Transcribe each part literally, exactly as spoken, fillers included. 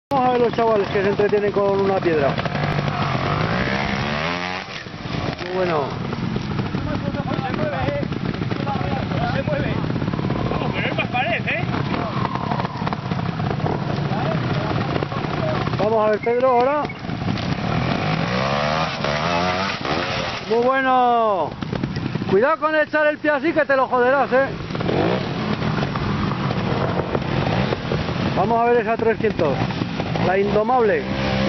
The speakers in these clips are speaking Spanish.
Vamos a ver los chavales que se entretienen con una piedra. Muy bueno. Se mueve. Vamos, pero es más pared, ¿eh? Vamos a ver Pedro ahora. Muy bueno. Cuidado con echar el pie así que te lo joderás, eh. Vamos a ver esa trescientos. La indomable.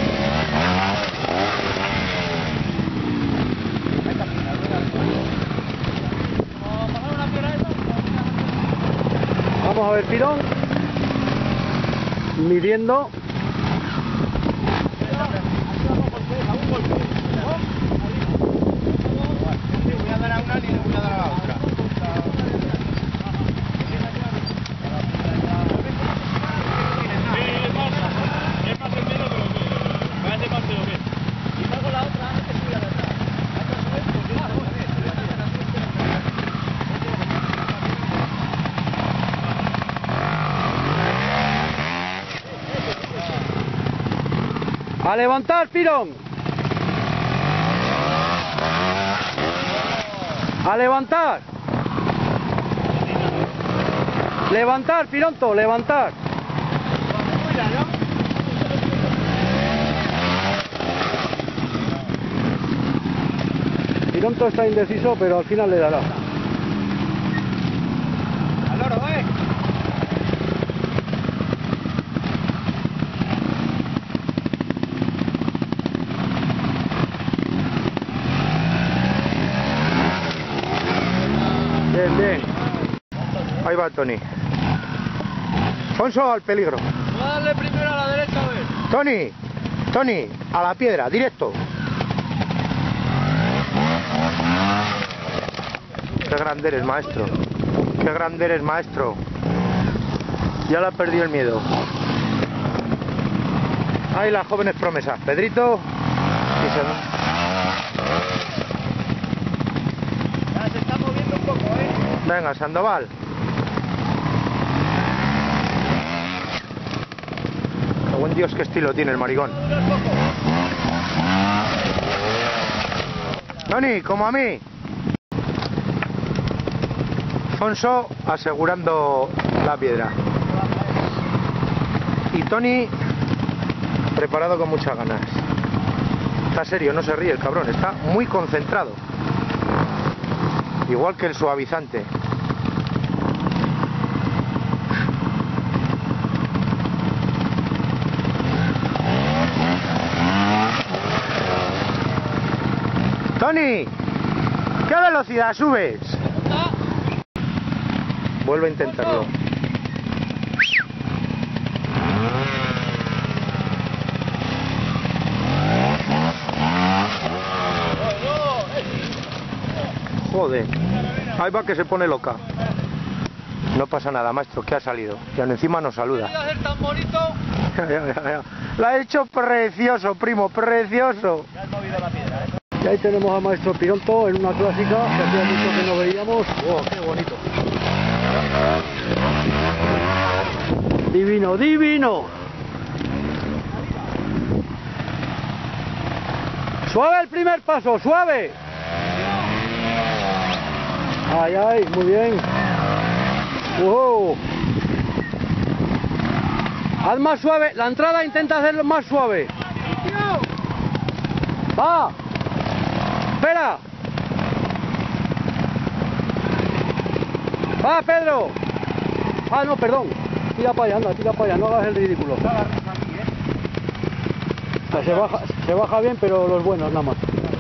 Vamos a ver Pirón. Midiendo. Voy a dar a una y le voy a dar a la otra. A levantar, Pirón. A levantar. Levantar, Pironto, levantar. Pironto está indeciso, pero al final le dará. Al loro, ¿eh? Bien, bien. Ahí va Tony. Fonso al peligro. Voy a darle primero a la derecha, a ver. Tony, Tony, a la piedra, directo. Qué grande eres, maestro. Qué grande eres, maestro. Ya le ha perdido el miedo. Ahí las jóvenes promesas. Pedrito. Y se... Ya se está moviendo un poco, ¿eh? Venga, Sandoval. Qué buen Dios, qué estilo tiene el maricón. Tony, como a mí. Fonso asegurando la piedra. Y Tony preparado con muchas ganas. Está serio, no se ríe el cabrón, está muy concentrado. Igual que el suavizante. Tony, ¿qué velocidad subes? Vuelve a intentarlo. Joder, ahí va que se pone loca. No pasa nada, maestro, que ha salido. Y aún encima nos saluda. hacer tan bonito? Ya, ya, ya, ya. La ha hecho precioso, primo, precioso. Ya has movido la piedra, ¿eh? Y ahí tenemos a Maestro Pironto en una clásica que hacía mucho que no veíamos. ¡Oh, qué bonito! Divino, divino. Suave el primer paso, suave. Ay, ay, muy bien. Wow. Haz más suave, la entrada intenta hacerlo más suave. Va. Espera. Va, Pedro. Ah, no, perdón. Tira para allá, anda, tira para allá, no hagas el ridículo. O sea, se baja, se baja bien, pero los buenos nada más.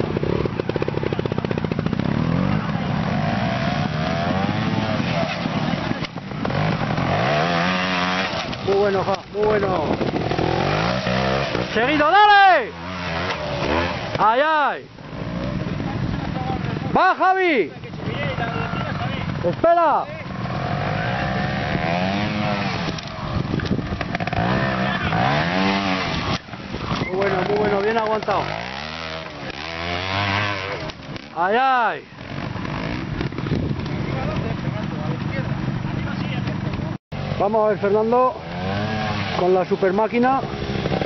Muy bueno, ja, muy bueno. Seguido, dale. Ay, ay. Va, Javi. Espera. Muy bueno, muy bueno, bien aguantado. Ay, ay. Vamos a ver Fernando con la super máquina.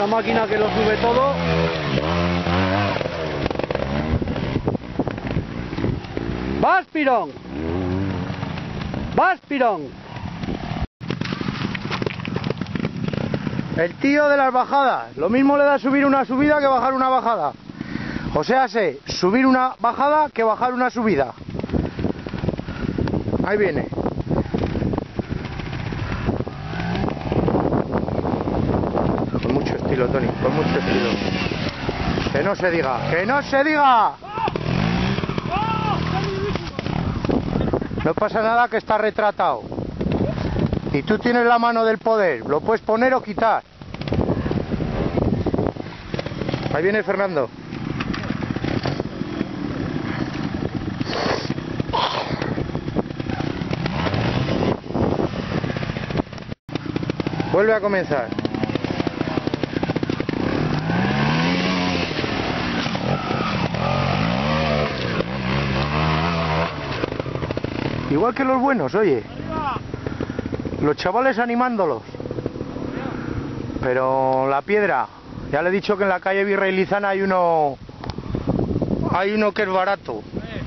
una máquina que lo sube todo. ¡Vas, Pirón! ¡Vas, Pirón! El tío de las bajadas. Lo mismo le da subir una subida que bajar una bajada. O sea, sé, subir una bajada que bajar una subida. Ahí viene. Con mucho estilo, Tony, con mucho estilo. Que no se diga, que no se diga. No pasa nada, que está retratado. Y tú tienes la mano del poder, lo puedes poner o quitar. Ahí viene Fernando. Vuelve a comenzar. Igual que los buenos, oye. Los chavales animándolos. Pero la piedra, ya le he dicho que en la calle Virrey Lizana hay uno. Hay uno que es barato.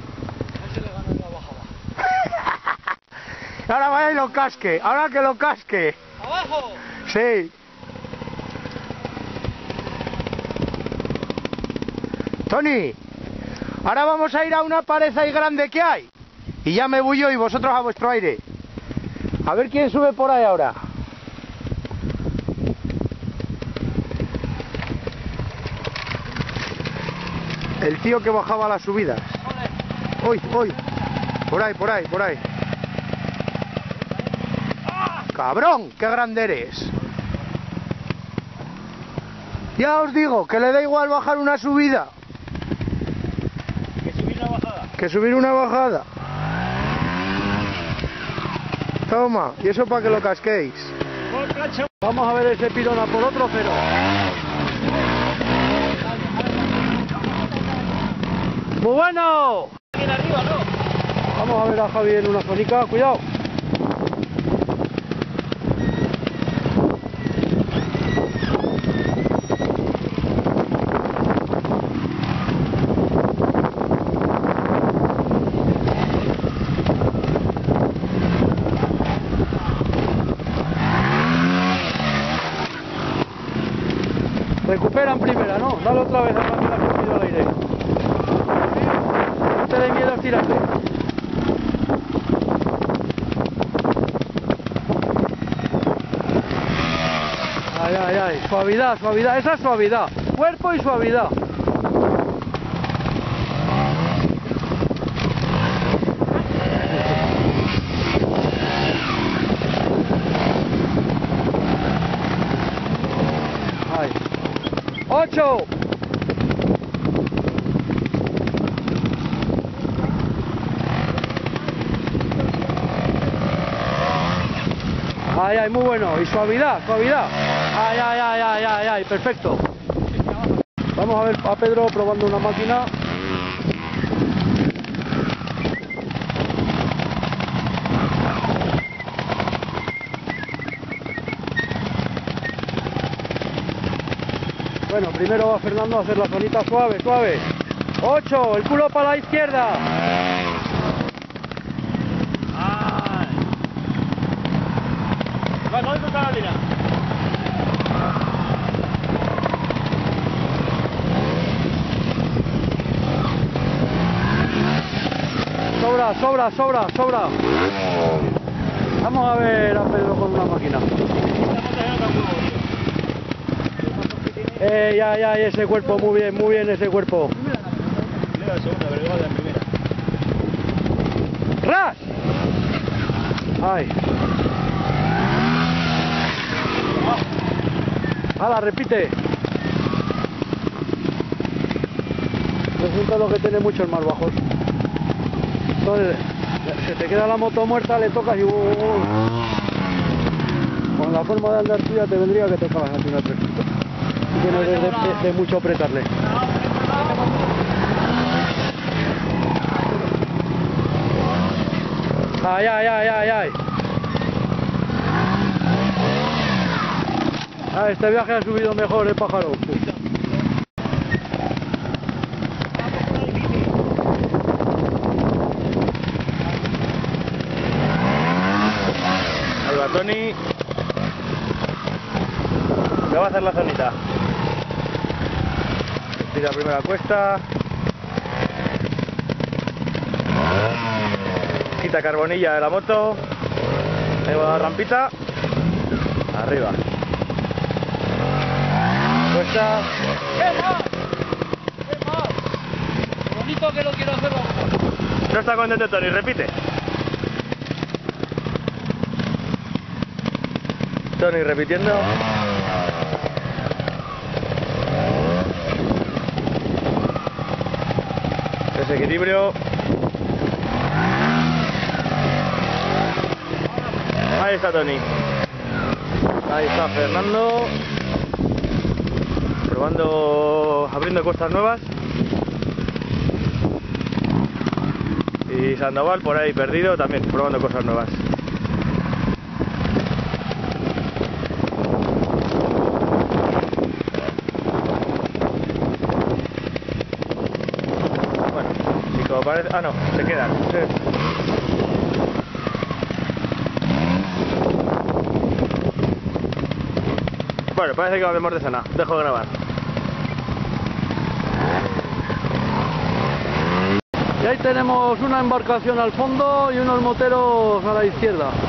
Ahora vaya y lo casque, ahora que lo casque. ¡Abajo! Sí. Tony, ahora vamos a ir a una pared ahí grande que hay. Y ya me voy yo y vosotros a vuestro aire. A ver quién sube por ahí ahora. El tío que bajaba las subidas. Uy, uy. Por ahí, por ahí, por ahí. ¡Cabrón! ¡Qué grande eres! Ya os digo, que le da igual bajar una subida Que subir una bajada. que subir una bajada. Toma, y eso para que lo casquéis. Vamos a ver ese Pirón a por otro cero. ¡Muy bueno! Aquí arriba, ¿no? Vamos a ver a Javi en una zonica, cuidado. Recupera en primera, ¿no? Dale otra vez a la que la has cogido al aire. No te dé miedo a tirarle. Ay, ay, ay. Suavidad, suavidad. Esa es suavidad. Cuerpo y suavidad. Ay. ¡Ocho! Ay, ay, muy bueno. Y suavidad, suavidad. Ay, ay, ay, ay, ay, ay, perfecto. Vamos a ver a Pedro probando una máquina. Bueno, primero va Fernando a hacer la zonita suave, suave. Ocho, el culo para la izquierda. ¡Ay! Va, no hay con Carolina. Sobra, sobra, sobra, sobra. Vamos a ver a Pedro con una máquina. Eh, ya, ya, ese cuerpo, muy bien, muy bien ese cuerpo. Primera, la segunda, pero igual de la primera. ¡Ras! Ay. ¡Hala, repite! Resulta lo que tiene muchos más bajos. Entonces, se te queda la moto muerta, le tocas y... Uh, uh, con la forma de andar tuya te vendría que tocabas a ti una trescientos. Y que no debes de, de, de mucho apretarle. Ay, ay, ay, ay, ay. Ah, este viaje ha subido mejor el pájaro. Uf. Ahí va Tony. Le va a hacer la zonita. Tira primero la cuesta. Quita carbonilla de la moto. Ahí va la rampita. Arriba. Cuesta. ¿Qué más? ¿Qué más? Qué bonito que lo quiero hacer. No está contento Tony, repite. Tony repitiendo. Desequilibrio. Ahí está Tony. Ahí está Fernando. Probando, abriendo costas nuevas. Y Sandoval por ahí perdido también, probando cosas nuevas. Bueno, y como parece... Ah, no, se quedan. Sí. Bueno, parece que volvemos de cena. Dejo de grabar. Y ahí tenemos una embarcación al fondo y unos moteros a la izquierda.